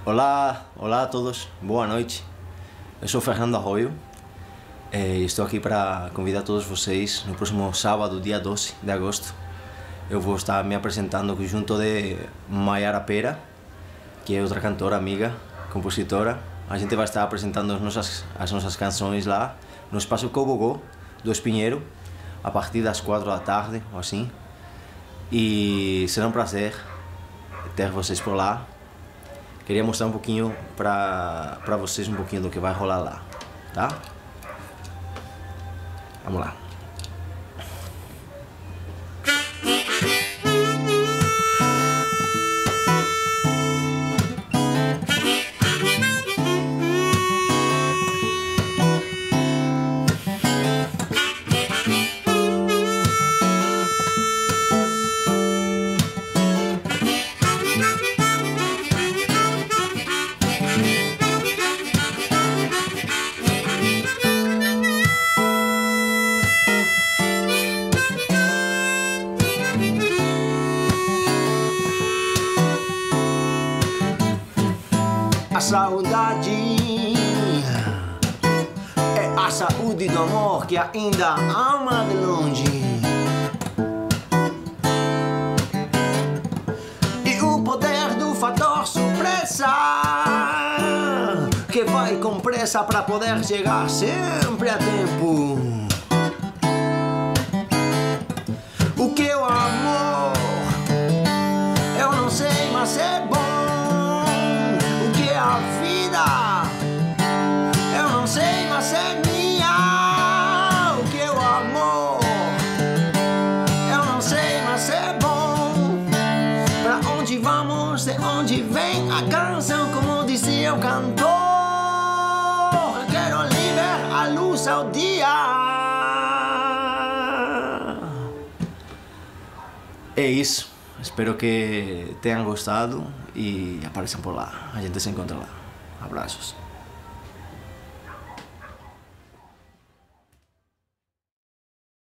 Olá a todos, boa noite. Eu sou Fernando Arroio e estou aqui para convidar todos vocês no próximo sábado, dia 12 de agosto. Eu vou estar me apresentando junto de Mayara Pera, que é outra cantora, amiga, compositora. A gente vai estar apresentando as nossas canções lá no Espaço Cobogó do Espinheiro, a partir das 4 da tarde ou assim. E será um prazer ter vocês por lá. Queria mostrar um pouquinho para vocês um pouquinho do que vai rolar lá, tá? Vamos lá. A saudade é a saúde do amor que ainda ama de longe. E o poder do fator surpresa que vai com pressa pra poder chegar sempre a tempo. O que é o amor? Eu não sei, mas é bom. A vida, eu não sei, mas é minha. O que é o amor? Eu não sei, mas é bom. Pra onde vamos, de onde vem a canção, como dizia o cantor. Eu quero liber a luz ao dia. É isso. Espero que tenham gostado e apareçam por lá. A gente se encontra lá. Abraços.